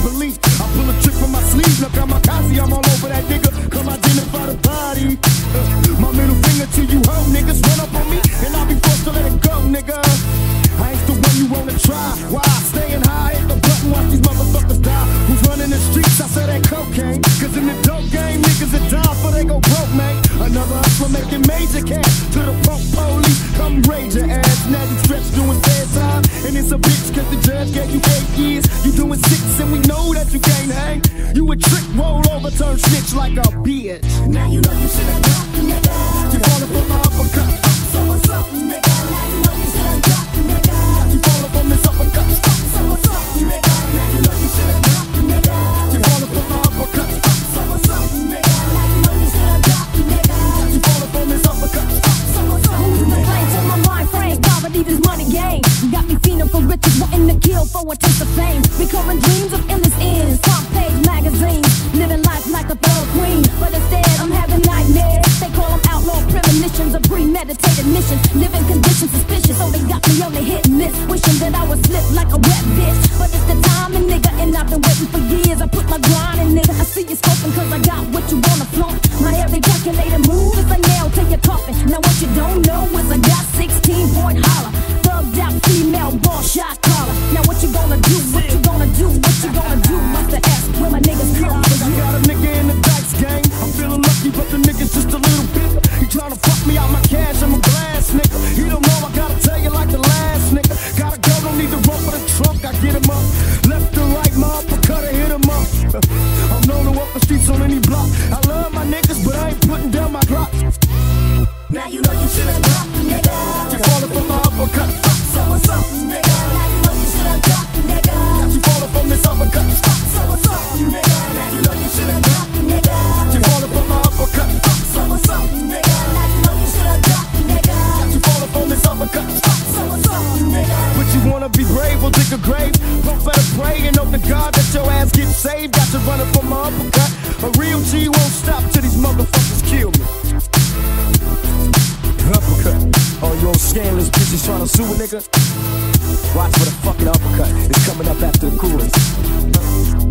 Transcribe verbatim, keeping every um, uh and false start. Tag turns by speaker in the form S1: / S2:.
S1: believe. I pull a trick from my sleeve, look at my Kazi, I'm all over that nigga. Come identify the body. Uh, my middle finger to you hoe niggas run up on me, and I'll be forced to let it go, nigga. I ain't the one you wanna try. Why? Staying high, hit the button, watch these motherfuckers die. Who's running the streets? I say that cocaine. Cause in the dope game, niggas that die before they go broke, man. Another hustler making major cash. To the punk police, come raise your ass. Now you stretch doing fair time. And it's a bitch cause the judge gave you eight years. You doing six and we know that you can't hang. You a trick, roll over, turn snitch like a bitch. Now you know you should have dropped, nigga. You falling for my uppercut. So what's up, nigga? Now you know you should have dropped, nigga. You falling for this uppercut. So what's up, nigga? Now you know you should have dropped, nigga. You falling for my uppercut. So what's up, nigga? Now you know you should have dropped, nigga. You falling for this uppercut. So what's up, nigga? Who's to blame for my mind frame? Poverty, this money game. Got me feeling for riches, wanting to kill for a taste of fame. Recurring dreams of endless ends, front page magazines. Living life like a thug queen, but instead I'm having nightmares. They call them outlaw premonitions, a premeditated mission. Living conditions suspicious, so they got me on the hit list. Wishing that I would slip like a wet bitch, but it's the timing, nigga, and I've been waiting for years. I put my grind in, nigga. I see you scoping cause I got what you wanna flaunt. My every calculated move is a nail to your coffin. Now what you don't know is I got sixteen point holler, thugged out female ball shot caller. Now what you gonna do? What you gonna do? What you gonna do? Must have asked where my niggas come from. You got a nigga in the dice game. I'm feeling lucky, but the nigga's just a little bit. He tryna fuck me out my cash, I'm a glass nigga. He don't know I gotta tell you like the last nigga. Gotta go, don't need to run for the trunk. I get him up, left and right, my uppercut, I hit him up. I'm known to walk the streets on any block. I love my niggas, but I ain't putting down my Glock. Now you know you should've dropped, nigga. You falling for my uppercut. So what's up, nigga? Now you know you should've dropped, nigga. You falling from this uppercut. So what's up, nigga? Now you know you should've dropped, nigga. You falling for my uppercut. So what's up, nigga? Now you know you should've dropped, nigga. You falling from this uppercut. So what's up, nigga? But you wanna be brave, we'll dig a grave. Don't better pray and hope to God that your ass gets saved. Got to run it for my uppercut. A real G won't stop till these motherfuckers kill me. Uppercut. Oh, you old scandalous bitches trying to sue a nigga? Watch for the fucking uppercut. It's coming up after the chorus.